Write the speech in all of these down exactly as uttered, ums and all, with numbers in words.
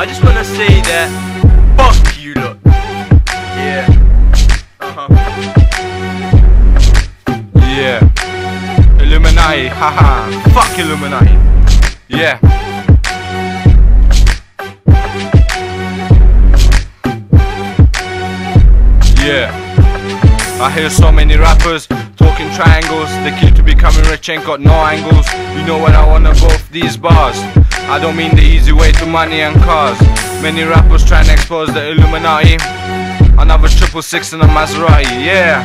just wanna say that fuck you lot. Yeah. Uh-huh. Yeah. Illuminati, haha. Fuck Illuminati. Yeah. Yeah. I hear so many rappers talking triangles. They keep to becoming rich, ain't got no angles. You know what I wanna go for these bars. I don't mean the easy way to money and cars. Many rappers trying to expose the Illuminati. Another triple six in a Maserati, yeah.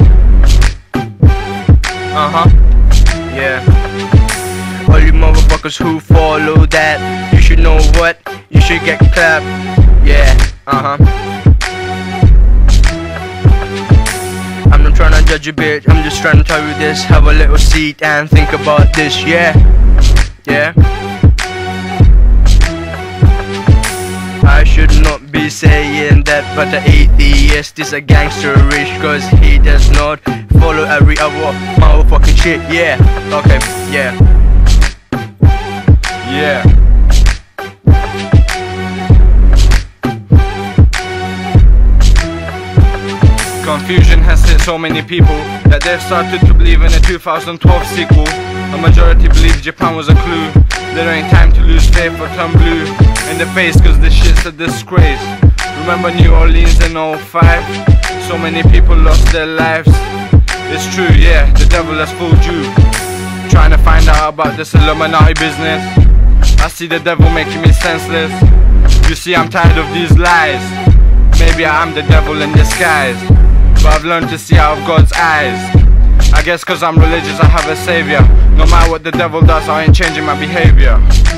Uh-huh. Yeah. All you motherfuckers who follow that, you should know what, you should get clapped. Yeah, uh-huh. I'm not trying to judge you, bitch, I'm just trying to tell you this. Have a little seat and think about this, yeah. Yeah. I should not be saying that, but the atheist is a gangster rich, cause he does not follow every other motherfucking shit, yeah. Okay, yeah. Yeah. Confusion has hit so many people that they've started to believe in a two thousand twelve sequel. A majority believe Japan was a clue. There ain't time to lose faith or turn blue in the face, cause this shit's a disgrace. Remember New Orleans in oh five? So many people lost their lives. It's true, yeah, the devil has fooled you. Trying to find out about this Illuminati business. I see the devil making me senseless. You see, I'm tired of these lies. Maybe I am the devil in disguise, but I've learned to see out of God's eyes. I guess cause I'm religious I have a savior. No matter what the devil does, I ain't changing my behavior.